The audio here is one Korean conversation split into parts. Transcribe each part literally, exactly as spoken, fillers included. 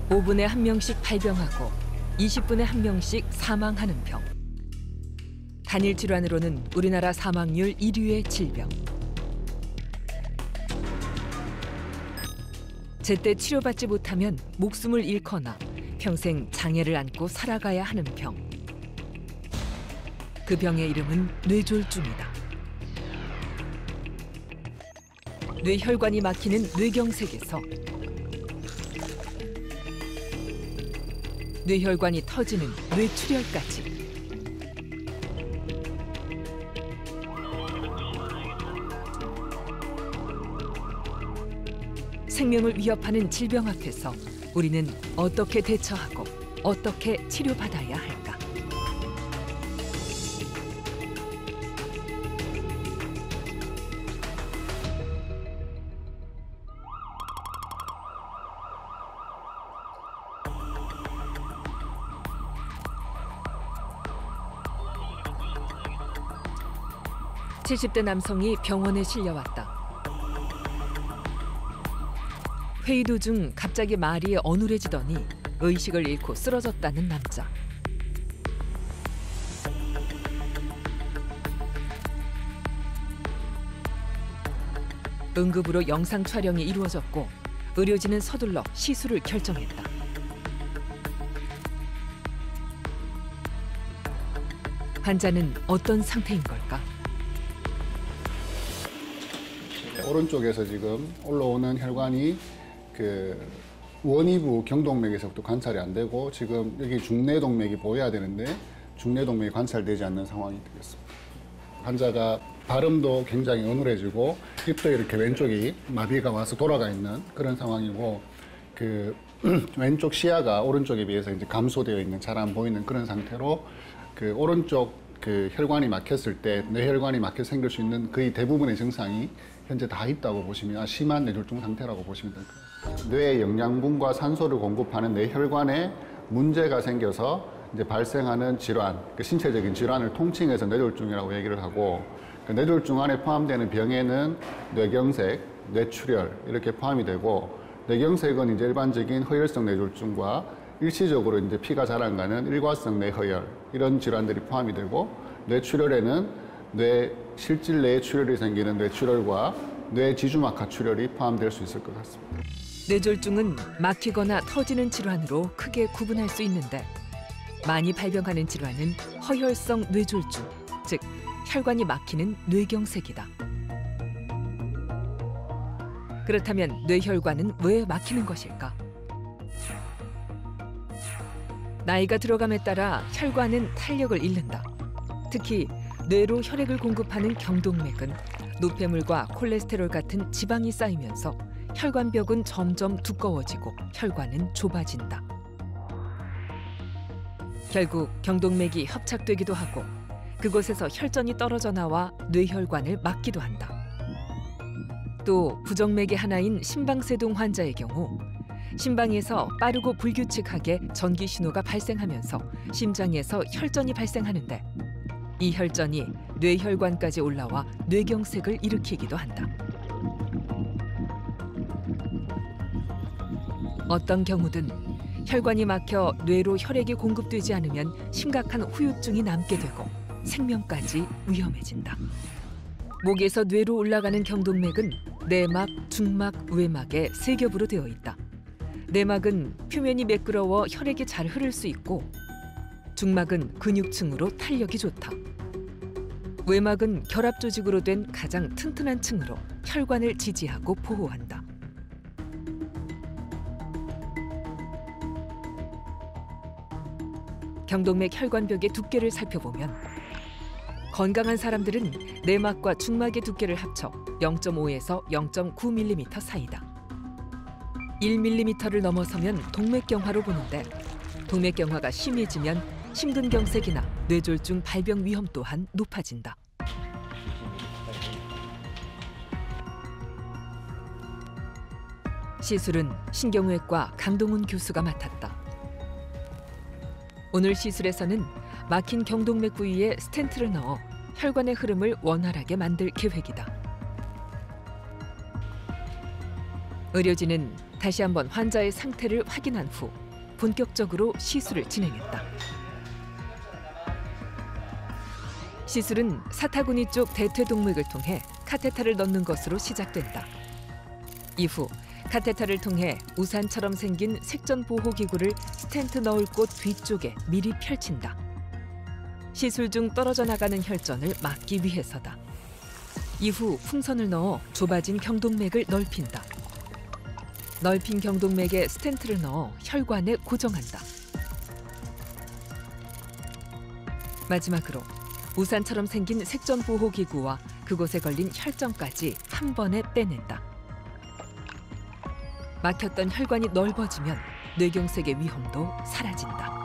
오 분에 한 명씩 발병하고 이십 분에 한 명씩 사망하는 병. 단일 질환으로는 우리나라 사망률 일 위의 질병. 제때 치료받지 못하면 목숨을 잃거나 평생 장애를 안고 살아가야 하는 병. 그 병의 이름은 뇌졸중이다. 뇌혈관이 막히는 뇌경색에서 뇌혈관이 터지는 뇌출혈까지. 생명을 위협하는 질병 앞에서 우리는 어떻게 대처하고 어떻게 치료받아야 할까? 칠십 대 남성이 병원에 실려왔다. 회의 도중 갑자기 말이 어눌해지더니 의식을 잃고 쓰러졌다는 남자. 응급으로 영상 촬영이 이루어졌고 의료진은 서둘러 시술을 결정했다. 환자는 어떤 상태인 걸까? 오른쪽에서 지금 올라오는 혈관이 그 원위부 경동맥에서부터 관찰이 안 되고 지금 여기 중내동맥이 보여야 되는데 중내동맥이 관찰되지 않는 상황이 되겠습니다. 환자가 발음도 굉장히 어눌해지고 입도 이렇게 왼쪽이 마비가 와서 돌아가 있는 그런 상황이고 그 왼쪽 시야가 오른쪽에 비해서 이제 감소되어 있는 잘 안 보이는 그런 상태로 그 오른쪽 그 혈관이 막혔을 때 뇌혈관이 막혀 생길 수 있는 거의 대부분의 증상이 현재 다 있다고 보시면 심한 뇌졸중 상태라고 보시면 될 거예요. 뇌의 영양분과 산소를 공급하는 뇌혈관에 문제가 생겨서 이제 발생하는 질환, 그 신체적인 질환을 통칭해서 뇌졸중이라고 얘기를 하고 그 뇌졸중 안에 포함되는 병에는 뇌경색, 뇌출혈 이렇게 포함이 되고 뇌경색은 이제 일반적인 허혈성 뇌졸중과 일시적으로 이제 피가 잘 안 가는 일과성 뇌허혈 이런 질환들이 포함이 되고 뇌출혈에는 뇌 실질 내에 출혈이 생기는 뇌출혈과 뇌지주막하 출혈이 포함될 수 있을 것 같습니다. 뇌졸중은 막히거나 터지는 질환으로 크게 구분할 수 있는데 많이 발병하는 질환은 허혈성 뇌졸중, 즉 혈관이 막히는 뇌경색이다. 그렇다면 뇌혈관은 왜 막히는 것일까? 나이가 들어감에 따라 혈관은 탄력을 잃는다. 특히 뇌로 혈액을 공급하는 경동맥은 노폐물과 콜레스테롤 같은 지방이 쌓이면서 혈관벽은 점점 두꺼워지고 혈관은 좁아진다. 결국 경동맥이 협착되기도 하고 그곳에서 혈전이 떨어져 나와 뇌혈관을 막기도 한다. 또 부정맥의 하나인 심방세동 환자의 경우 심방에서 빠르고 불규칙하게 전기 신호가 발생하면서 심장에서 혈전이 발생하는데 이 혈전이 뇌혈관까지 올라와 뇌경색을 일으키기도 한다. 어떤 경우든 혈관이 막혀 뇌로 혈액이 공급되지 않으면 심각한 후유증이 남게 되고 생명까지 위험해진다. 목에서 뇌로 올라가는 경동맥은 내막, 중막, 외막에 세 겹으로 되어 있다. 내막은 표면이 매끄러워 혈액이 잘 흐를 수 있고 중막은 근육층으로 탄력이 좋다. 외막은 결합 조직으로 된 가장 튼튼한 층으로 혈관을 지지하고 보호한다. 경동맥 혈관벽의 두께를 살펴보면 건강한 사람들은 내막과 중막의 두께를 합쳐 영 점 오에서 영 점 구 밀리미터 사이다. 일 밀리미터를 넘어서면 동맥경화로 보는데 동맥경화가 심해지면 심근경색이나 뇌졸중 발병 위험 또한 높아진다. 시술은 신경외과 강동훈 교수가 맡았다. 오늘 시술에서는 막힌 경동맥 부위에 스텐트를 넣어 혈관의 흐름을 원활하게 만들 계획이다. 의료진은 다시 한번 환자의 상태를 확인한 후 본격적으로 시술을 진행했다. 시술은 사타구니 쪽 대퇴동맥을 통해 카테터를 넣는 것으로 시작된다. 이후 카테터를 통해 우산처럼 생긴 색전보호기구를 스텐트 넣을 곳 뒤쪽에 미리 펼친다. 시술 중 떨어져 나가는 혈전을 막기 위해서다. 이후 풍선을 넣어 좁아진 경동맥을 넓힌다. 넓힌 경동맥에 스텐트를 넣어 혈관에 고정한다. 마지막으로 우산처럼 생긴 색전보호기구와 그곳에 걸린 혈전까지 한 번에 빼낸다. 막혔던 혈관이 넓어지면 뇌경색의 위험도 사라진다.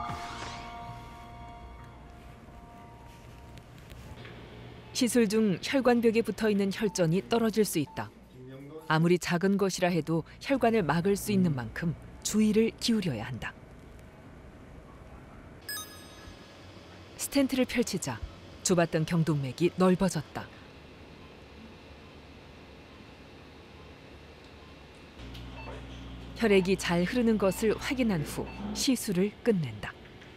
시술 중 혈관벽에 붙어있는 혈전이 떨어질 수 있다. 아무리 작은 것이라 해도 혈관을 막을 수 있는 만큼 주의를 기울여야 한다. 스텐트를 펼치자 좁았던 경동맥이 넓어졌다. 혈액이 잘 흐르는 것을 확인한 후 시술을 끝낸다.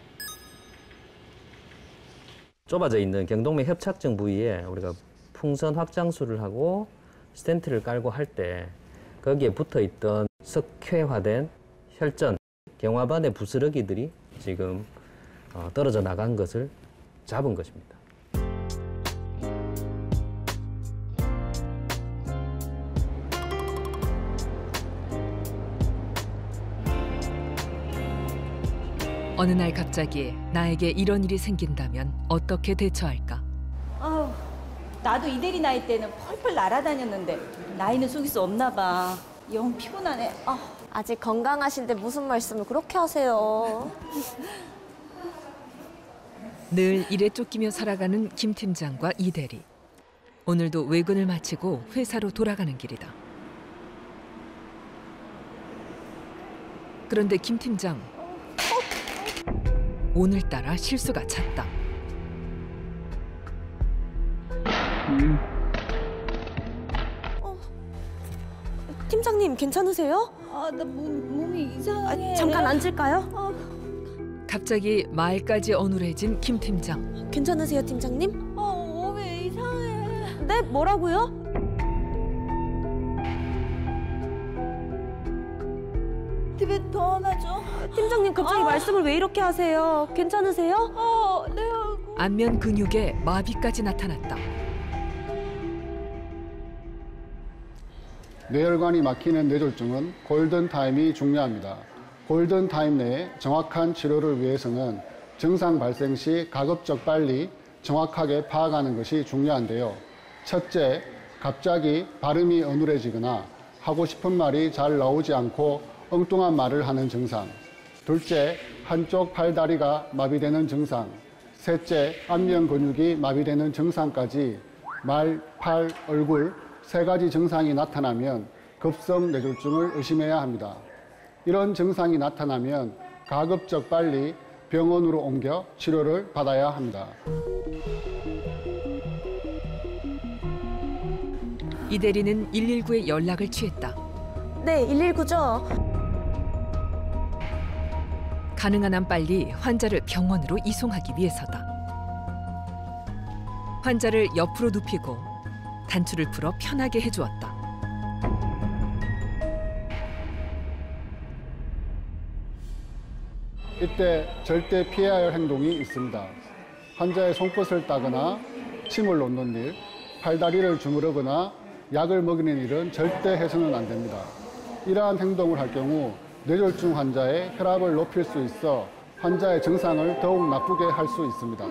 좁아져 있는 경동맥 협착증 부위에 우리가 풍선 확장술을 하고 스텐트를 깔고 할 때 거기에 붙어있던 석회화된 혈전, 경화반의 부스러기들이 지금 떨어져 나간 것을 잡은 것입니다. 어느 날 갑자기 나에게 이런 일이 생긴다면 어떻게 대처할까? 아우, 나도 이대리 나이 때는 펄펄 날아다녔는데 나이는 속일 수 없나 봐. 영 피곤하네. 아. 아직 건강하신데 무슨 말씀을 그렇게 하세요. 늘 일에 쫓기며 살아가는 김 팀장과 이 대리. 오늘도 외근을 마치고 회사로 돌아가는 길이다. 그런데 김 팀장, 오늘따라 실수가 잦다. 음. 어, 팀장님 괜찮으세요? 아, 나 몸, 몸이 이상해. 아, 잠깐 앉을까요? 아. 갑자기 말까지 어눌해진 김 팀장. 괜찮으세요, 팀장님? 아, 몸이 이상해. 네, 뭐라고요? 집에 더 하나 줘. 팀장님 갑자기 아. 말씀을 왜 이렇게 하세요? 괜찮으세요? 어, 내 얼굴. 안면 근육에 마비까지 나타났다. 뇌혈관이 막히는 뇌졸중은 골든타임이 중요합니다. 골든타임 내에 정확한 치료를 위해서는 증상 발생 시 가급적 빨리 정확하게 파악하는 것이 중요한데요. 첫째, 갑자기 발음이 어눌해지거나 하고 싶은 말이 잘 나오지 않고 엉뚱한 말을 하는 증상. 둘째, 한쪽 팔다리가 마비되는 증상. 셋째, 안면 근육이 마비되는 증상까지 말, 팔, 얼굴 세 가지 증상이 나타나면 급성 뇌졸중을 의심해야 합니다. 이런 증상이 나타나면 가급적 빨리 병원으로 옮겨 치료를 받아야 합니다. 이 대리는 일일구에 연락을 취했다. 네, 일일구죠. 가능한 한 빨리 환자를 병원으로 이송하기 위해서다. 환자를 옆으로 눕히고 단추를 풀어 편하게 해주었다. 이때 절대 피해야 할 행동이 있습니다. 환자의 손끝을 따거나 침을 놓는 일, 팔다리를 주무르거나 약을 먹이는 일은 절대 해서는 안 됩니다. 이러한 행동을 할 경우 뇌졸중 환자의 혈압을 높일 수 있어 환자의 증상을 더욱 나쁘게 할 수 있습니다.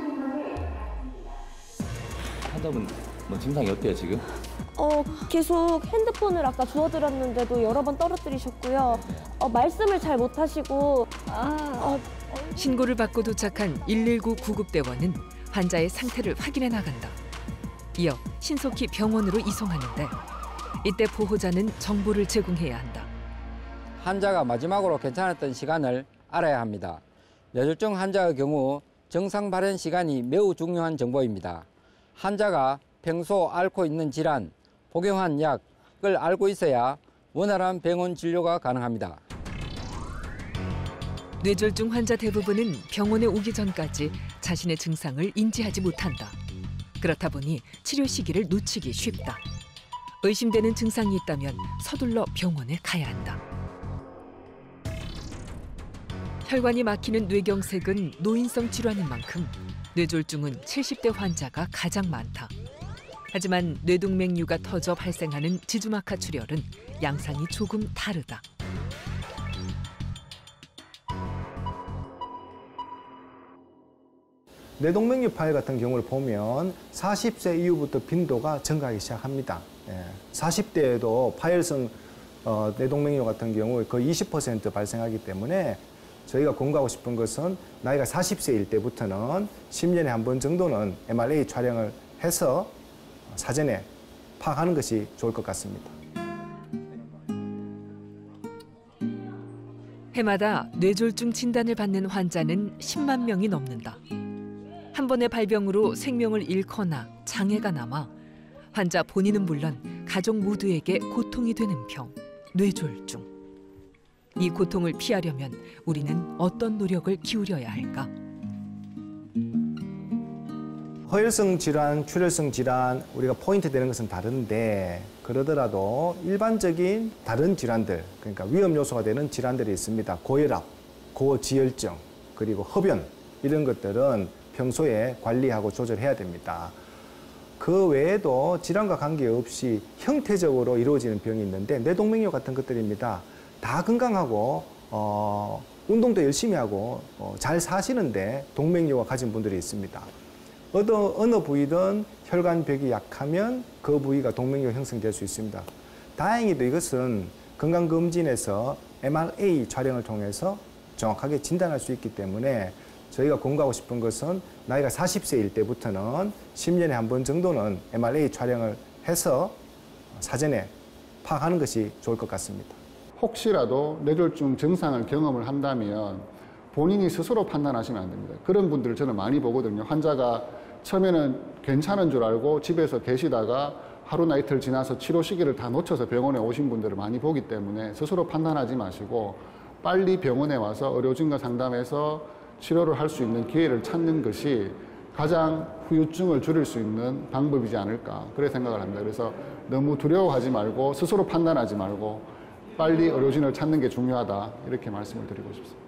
환자분 뭐 증상이 어때요 지금? 어, 계속 핸드폰을 아까 주워드렸는데도 여러 번 떨어뜨리셨고요. 어, 말씀을 잘 못하시고 아, 어, 신고를 받고 도착한 일일구 구급대원은 환자의 상태를 확인해 나간다. 이어 신속히 병원으로 이송하는데 이때 보호자는 정보를 제공해야 한다. 환자가 마지막으로 괜찮았던 시간을 알아야 합니다. 뇌졸중 환자의 경우 정상 발현 시간이 매우 중요한 정보입니다. 환자가 평소 앓고 있는 질환, 복용한 약을 알고 있어야 원활한 병원 진료가 가능합니다. 뇌졸중 환자 대부분은 병원에 오기 전까지 자신의 증상을 인지하지 못한다. 그렇다 보니 치료 시기를 놓치기 쉽다. 의심되는 증상이 있다면 서둘러 병원에 가야 한다. 혈관이 막히는 뇌경색은 노인성 질환인 만큼 뇌졸중은 칠십 대 환자가 가장 많다. 하지만 뇌동맥류가 터져 발생하는 지주막하 출혈은 양상이 조금 다르다. 뇌동맥류 파열 같은 경우를 보면 사십 세 이후부터 빈도가 증가하기 시작합니다. 사십 대에도 파열성 어, 뇌동맥류 같은 경우 거의 이십 퍼센트 발생하기 때문에 저희가 권고하고 싶은 것은 나이가 사십 세일 때부터는 십 년에 한 번 정도는 엠알에이 촬영을 해서 사전에 파악하는 것이 좋을 것 같습니다. 해마다 뇌졸중 진단을 받는 환자는 십만 명이 넘는다. 한 번의 발병으로 생명을 잃거나 장애가 남아 환자 본인은 물론 가족 모두에게 고통이 되는 병, 뇌졸중. 이 고통을 피하려면 우리는 어떤 노력을 기울여야 할까? 허혈성 질환, 출혈성 질환 우리가 포인트 되는 것은 다른데 그러더라도 일반적인 다른 질환들, 그러니까 위험 요소가 되는 질환들이 있습니다. 고혈압, 고지혈증, 그리고 흡연 이런 것들은 평소에 관리하고 조절해야 됩니다. 그 외에도 질환과 관계없이 형태적으로 이루어지는 병이 있는데 뇌동맥류 같은 것들입니다. 다 건강하고 어, 운동도 열심히 하고 어, 잘 사시는데 동맥류가 가진 분들이 있습니다. 어느, 어느 부위든 혈관벽이 약하면 그 부위가 동맥류 형성될 수 있습니다. 다행히도 이것은 건강검진에서 엠알에이 촬영을 통해서 정확하게 진단할 수 있기 때문에 저희가 권고하고 싶은 것은 나이가 사십 세일 때부터는 십 년에 한 번 정도는 엠알에이 촬영을 해서 사전에 파악하는 것이 좋을 것 같습니다. 혹시라도 뇌졸중 증상을 경험을 한다면 본인이 스스로 판단하시면 안 됩니다. 그런 분들을 저는 많이 보거든요. 환자가 처음에는 괜찮은 줄 알고 집에서 계시다가 하루나 이틀 지나서 치료 시기를 다 놓쳐서 병원에 오신 분들을 많이 보기 때문에 스스로 판단하지 마시고 빨리 병원에 와서 의료진과 상담해서 치료를 할 수 있는 기회를 찾는 것이 가장 후유증을 줄일 수 있는 방법이지 않을까 그렇게 생각을 합니다. 그래서 너무 두려워하지 말고 스스로 판단하지 말고 빨리 의료진을 찾는 게 중요하다 이렇게 말씀을 드리고 싶습니다.